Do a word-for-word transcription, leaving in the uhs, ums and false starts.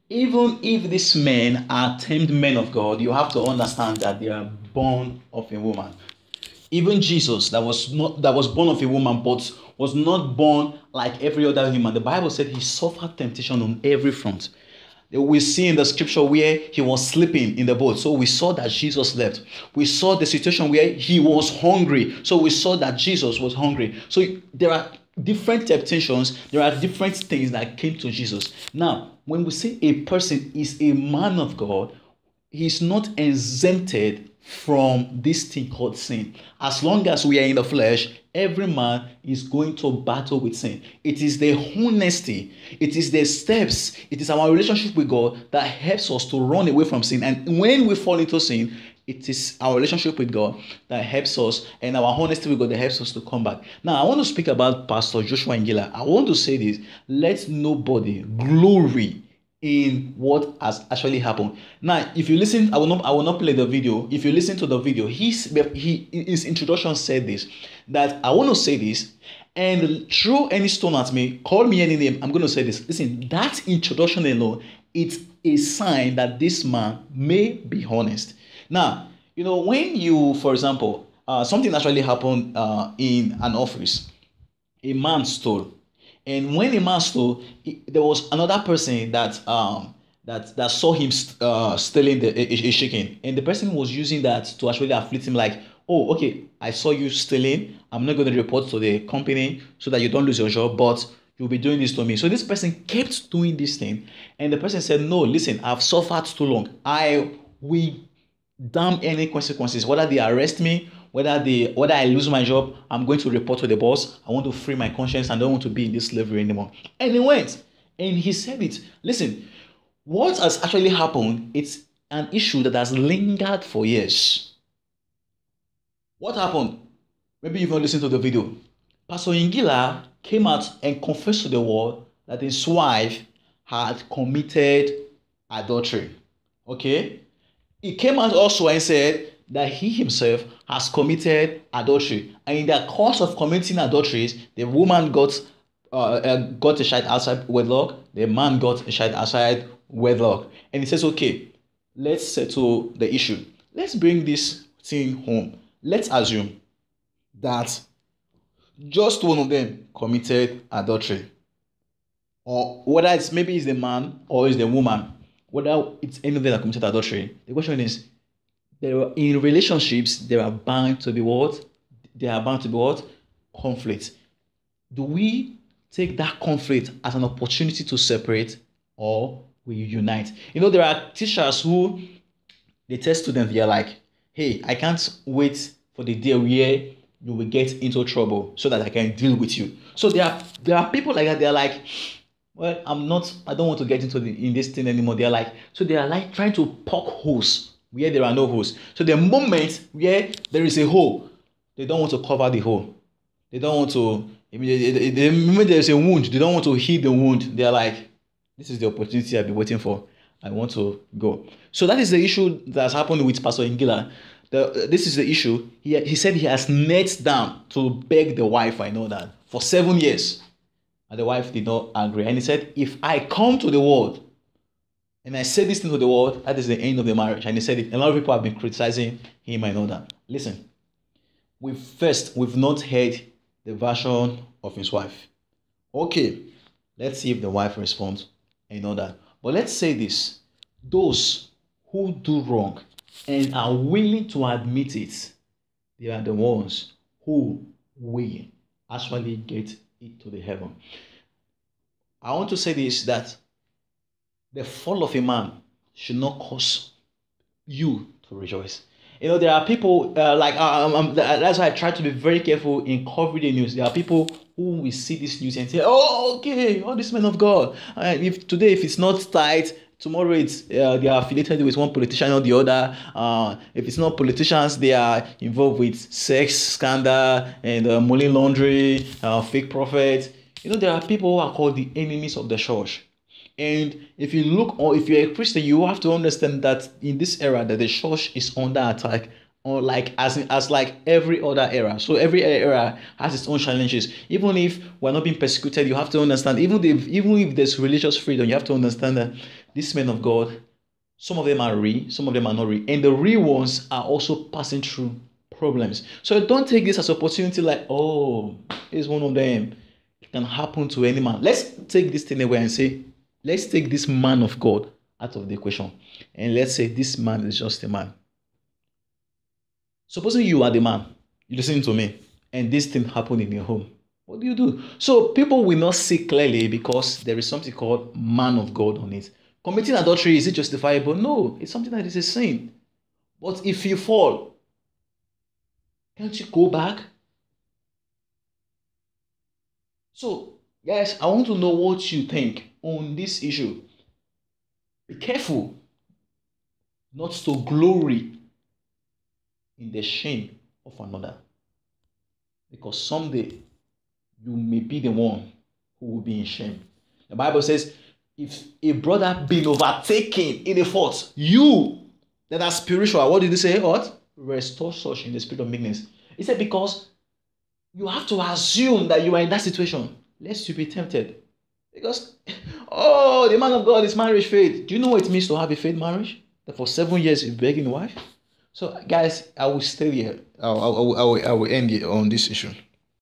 Even if these men are termed men of God, you have to understand that they are born of a woman. Even Jesus, that was not that was born of a woman, but was not born like every other human. The Bible said he suffered temptation on every front. We see in the scripture where he was sleeping in the boat. So we saw that Jesus slept. We saw the situation where he was hungry. So we saw that Jesus was hungry. So there are different temptations. There are different things that came to Jesus. Now, when we say a person is a man of God, he's not exempted from this thing called sin. As long as we are in the flesh, every man is going to battle with sin. It is the honesty, it is the steps, it is our relationship with God that helps us to run away from sin. And when we fall into sin, it is our relationship with God that helps us, and our honesty with God that helps us to come back. Now, I want to speak about Pastor Joshua Iginla. I want to say this: let nobody glory in what has actually happened. Now, if you listen, I will not I will not play the video. If you listen to the video, he's he his introduction said this, that I want to say this, and throw any stone at me, call me any name, I'm going to say this. Listen, that introduction alone, it's a sign that this man may be honest. Now, you know, when you, for example, uh, something actually happened uh, in an office, a man stole. And when the man stole, he, there was another person that um that that saw him uh, stealing the a, a chicken, and the person was using that to actually afflict him. Like, oh, okay, I saw you stealing. I'm not going to report to the company so that you don't lose your job, but you'll be doing this to me. So this person kept doing this thing, and the person said, no, listen, I've suffered too long. I will damn any consequences, whether they arrest me, whether they whether I lose my job, I'm going to report to the boss. I want to free my conscience and don't want to be in this slavery anymore. And he went and he said it. Listen, what has actually happened, it's an issue that has lingered for years. What happened? Maybe you've not listened to the video. Pastor Iginla came out and confessed to the world that his wife had committed adultery. Okay? He came out also and said that he himself has committed adultery, and in the course of committing adulteries, the woman got uh, uh, got a child outside wedlock, the man got a child outside wedlock, and he says, okay, let's settle the issue. Let's bring this thing home. Let's assume that just one of them committed adultery, or whether it's maybe it's the man or it's the woman, whether it's any of them that committed adultery. The question is, there are, in relationships, there are bound to be what? There are bound to be what? Conflict. Do we take that conflict as an opportunity to separate, or we unite? You know, there are teachers who they tell students, they are like, hey, I can't wait for the day where you will get into trouble so that I can deal with you. So there are there are people like that. They are like, well, I'm not, I don't want to get into the, in this thing anymore. They are like, so they are like trying to poke holes where there are no holes. So the moment where there is a hole, they don't want to cover the hole. They don't want to, the moment there is a wound, they don't want to heal the wound. They are like, this is the opportunity I've been waiting for. I want to go. So that is the issue that's happened with Pastor Iginla. The, this is the issue. He, he said he has knelt down to beg the wife, I know that, for seven years. And the wife did not agree. And he said, if I come to the world and I say this thing to the world, that is the end of the marriage. And he said it. A lot of people have been criticizing him and all that. Listen, we first, we've not heard the version of his wife. Okay, let's see if the wife responds and all that. But let's say this. Those who do wrong and are willing to admit it, they are the ones who will actually get it to the heaven. I want to say this, that the fall of a man should not cause you to rejoice. You know, there are people uh, like uh, um, um, that's why I try to be very careful in covering the news. There are people who will see this news and say, "Oh, okay, all these men of God. Uh, if today, if it's not tight, tomorrow it's uh, they are affiliated with one politician or the other. Uh, if it's not politicians, they are involved with sex scandal and uh, money laundering, uh, fake prophets. You know, there are people who are called the enemies of the church." And if you look, or if you're a Christian, you have to understand that in this era that the church is under attack, or like as as like every other era. So every era has its own challenges. Even if we're not being persecuted, you have to understand. Even if even if there's religious freedom, you have to understand that these men of God, some of them are real, some of them are not real. And the real ones are also passing through problems. So don't take this as an opportunity like, oh, here's one of them. It can happen to any man. Let's take this thing away and say, let's take this man of God out of the equation. And let's say this man is just a man. Supposing you are the man, you listen to me, and this thing happened in your home. What do you do? So people will not see clearly because there is something called man of God on it. Committing adultery, is it justifiable? No, it's something that is a sin. But if you fall, can't you go back? So, guys, I want to know what you think on this issue. Be careful not to glory in the shame of another. Because someday, you may be the one who will be in shame. The Bible says, if a brother been overtaken in a fault, you that are spiritual, what did he say? What? Restore such in the spirit of meekness. He said, because you have to assume that you are in that situation, lest you be tempted. Because, oh, the man of God is marriage faith. Do you know what it means to have a faith marriage? That for seven years you're begging a wife? So, guys, I will stay here. I will, I will, I will, I will end here on this issue.